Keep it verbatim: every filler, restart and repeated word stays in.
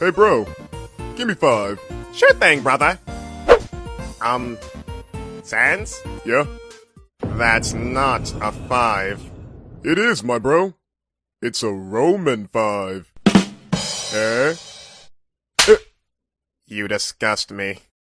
Hey bro, give me five. Sure thing, brother. Um, Sans? Yeah? That's not a five. It is, my bro. It's a Roman five. Eh? You disgust me.